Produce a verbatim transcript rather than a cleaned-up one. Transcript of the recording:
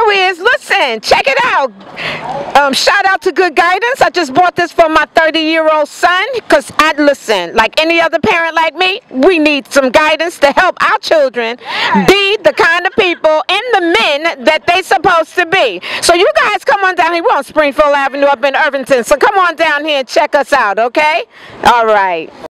is, listen, check it out. Um, shout out to Good Guidance. I just bought this for my thirty year old son, because I listen, like any other parent like me, we need some guidance to help our children be the kind of people and the men that they supposed to be. So you guys come on down here. We're on Springfield Avenue up in Irvington, so come on down here and check us out, okay? All right.